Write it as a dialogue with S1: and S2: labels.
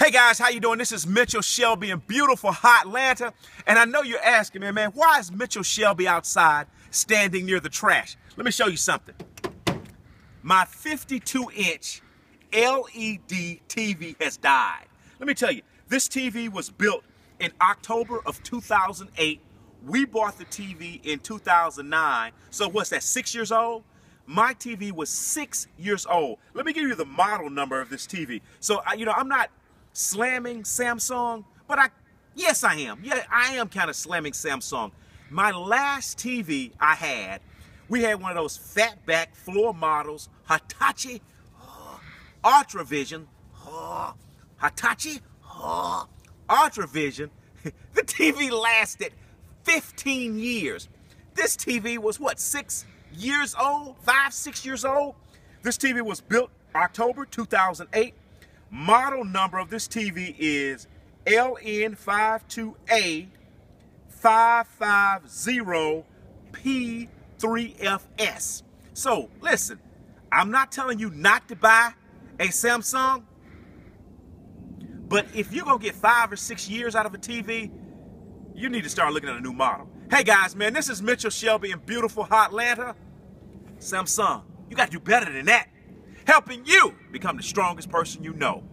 S1: Hey guys, how you doing? This is Mitchell Shelby in beautiful Hotlanta. And I know you're asking me, man, why is Mitchell Shelby outside standing near the trash? Let me show you something. My 52-inch LED TV has died. Let me tell you, this TV was built in October of 2008. We bought the TV in 2009. So what's that, 6 years old? My TV was 6 years old. Let me give you the model number of this TV. So, I'm not slamming Samsung, but yes, I am. Yeah, I am kind of slamming Samsung. My last TV I had, we had one of those fatback floor models, Hitachi Ultravision, Hitachi Ultravision. The TV lasted 15 years. This TV was what, 6 years old, 5, 6 years old? This TV was built October 2008. Model number of this TV is LN528-550P3FS. So listen, I'm not telling you not to buy a Samsung, but if you're gonna get 5 or 6 years out of a TV, you need to start looking at a new model. Hey guys, man, this is Mitchell Shelby in beautiful Hotlanta. Samsung, you gotta do better than that. Helping you become the strongest person you know.